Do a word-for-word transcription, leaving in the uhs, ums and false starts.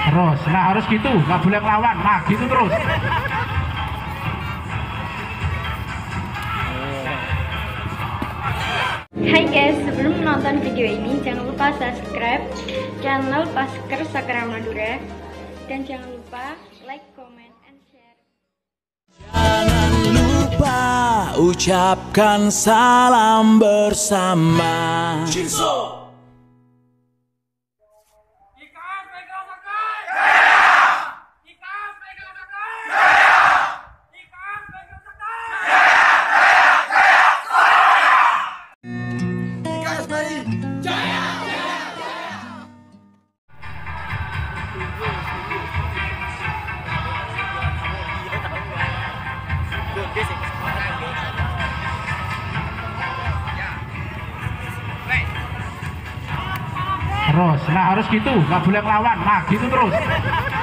Terus, nah harus gitu, nggak boleh ngelawan, nah gitu terus. Hai guys, sebelum menonton video ini jangan lupa subscribe channel Pasker Sakra Madura dan jangan lupa like, comment, and share. Jangan lupa ucapkan salam bersama. Jinso. Terus, nah harus gitu, nggak boleh ngelawan, nah gitu terus.